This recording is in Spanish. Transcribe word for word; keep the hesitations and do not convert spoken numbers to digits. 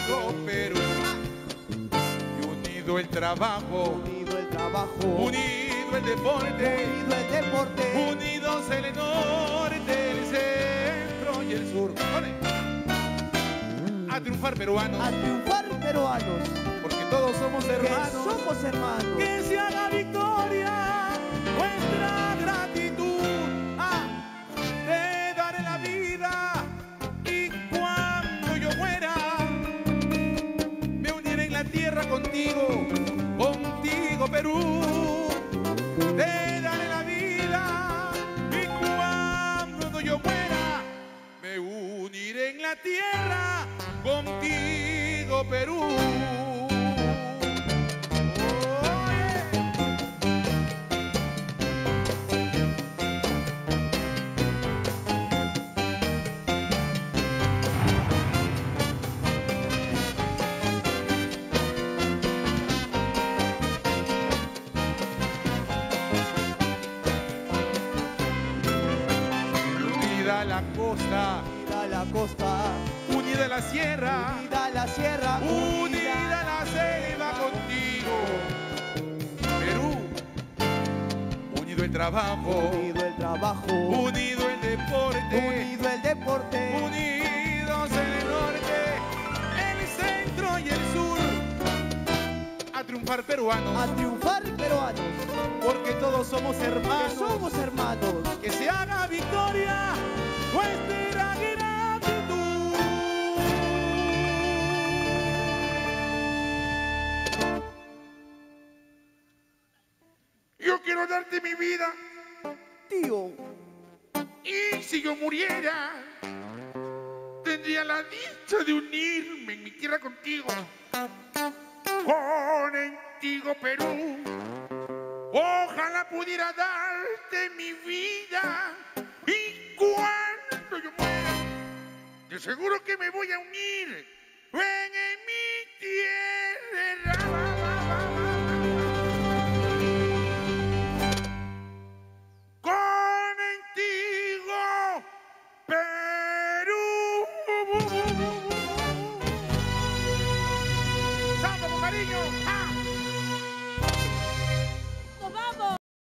contigo, Perú. Y unido el trabajo, unido el trabajo, unido el deporte, unido el deporte, unidos el norte, el centro y el sur. ¡Ole! A triunfar peruanos, a triunfar peruanos, porque todos somos que hermanos. somos hermanos. Que se haga victoria nuestra gratitud. Ah, te daré la vida y cuando yo muera me uniré en la tierra contigo, contigo Perú. Te daré la vida y cuando yo muera me uniré en la tierra contigo Perú. Unida la costa, Unida la costa, unida la sierra, unida la sierra, unida la selva contigo, Perú. Unido el trabajo, unido el trabajo, unido el deporte, unido el deporte, unidos el norte, el centro y el sur. A triunfar peruanos, a triunfar peruanos, porque todos somos que hermanos. somos hermanos. Que se haga victoria nuestra gratitud. Yo quiero darte mi vida Tío, y si yo muriera tendría la dicha de unirme en mi tierra contigo, contigo Perú. Ojalá pudiera darte mi vida y cuando yo muera, de seguro que me voy a unir en, en mi tierra. Contigo, Perú. ¡Salva con cariño! ¡Ah!